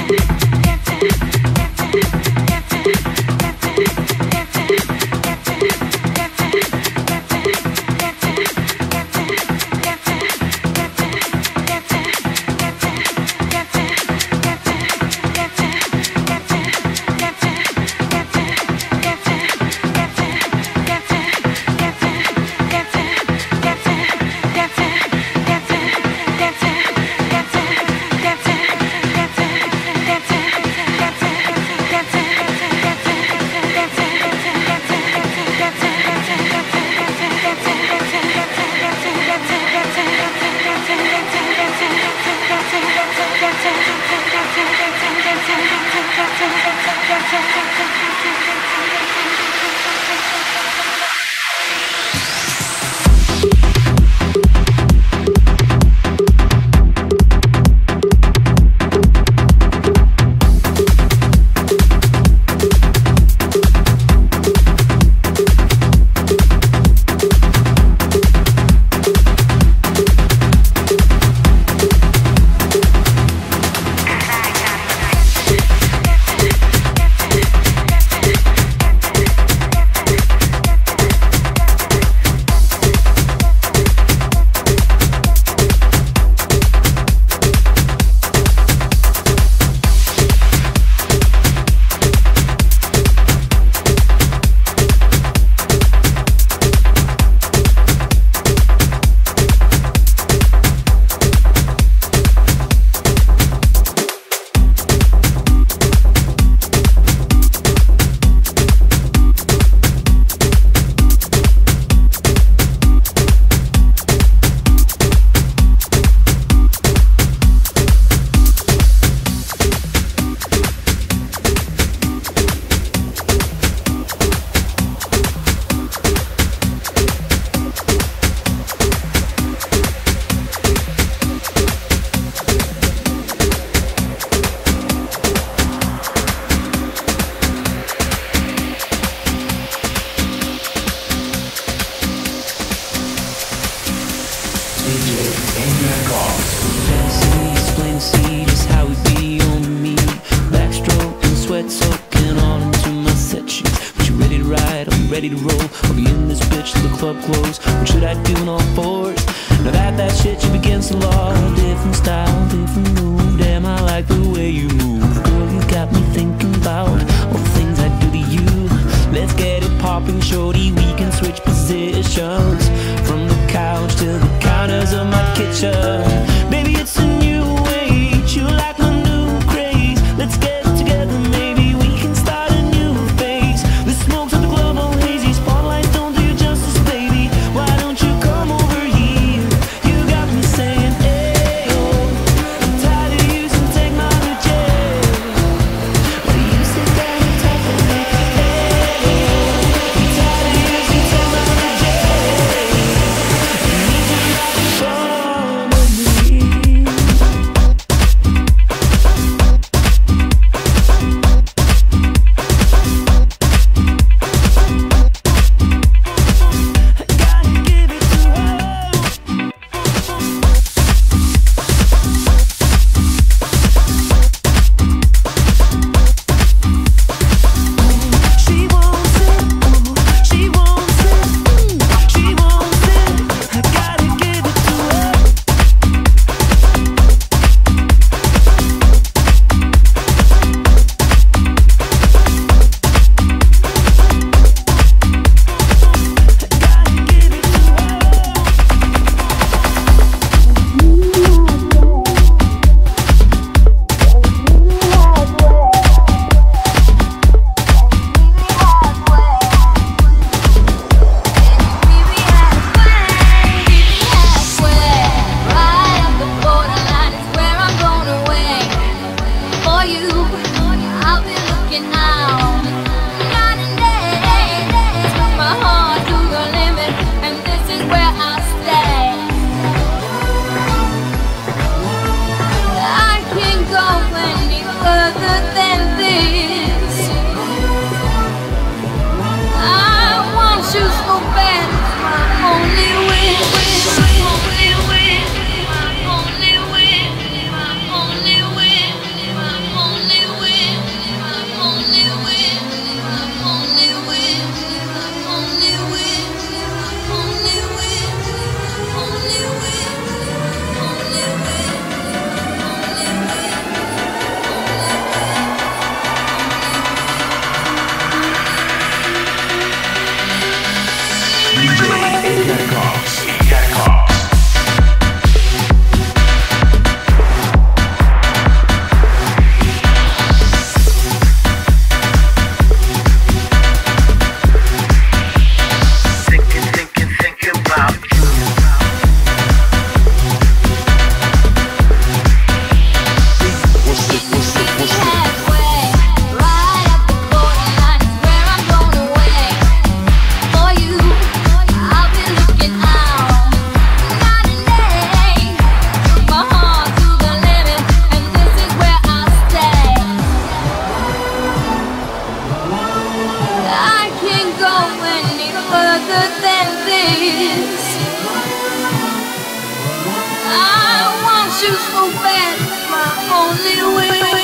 ready to roll. I'll be in this bitch till the club close. What should I do on all fours? Now that shit should be against the law. Different style, different move. Damn, I like the way you move. Girl, you got me thinking about all the things I do to you. Let's get it popping, shorty. We can switch positions from the couch to the counters of my kitchen. Baby, it's a new age. You like my new craze. Let's get together, maybe we can start a new phase. The smoke's at the club all hazy. Spotlights don't do you justice, baby. Why don't you come over here? You got me saying, hey, oh, I'm tired of using technology. But you sit down and talk to me. Hey, oh, I'm tired of using technology. I need you like a phone with me. Gotta give it to her. She wants it, oh, she wants it, she wants it. I gotta give it to her. Gotta give it to her. Right up the borderline is where I'm gonna wait for you. I'll be looking out night and day. Put my heart to the limit, and this is where I'll stay. I can't go any further than this. I want you so bad, my only wish. My only wish. My only wish. My only wish. My only you so bad, my only way.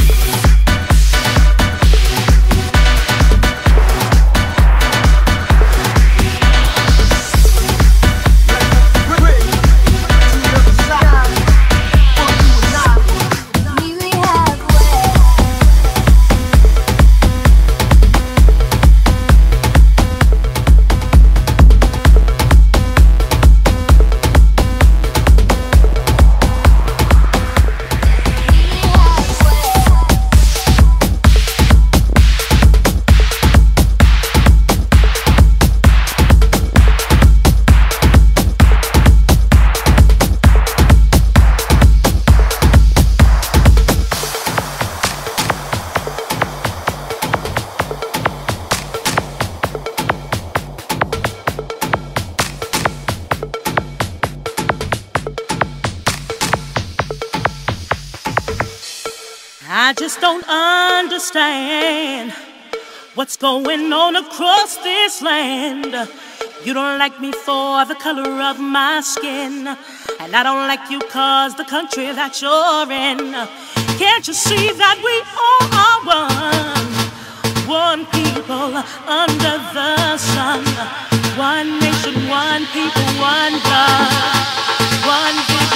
I just don't understand what's going on across this land. You don't like me for the color of my skin, and I don't like you 'cause the country that you're in. Can't you see that we all are one? One people under the sun. One nation, one people, one God. One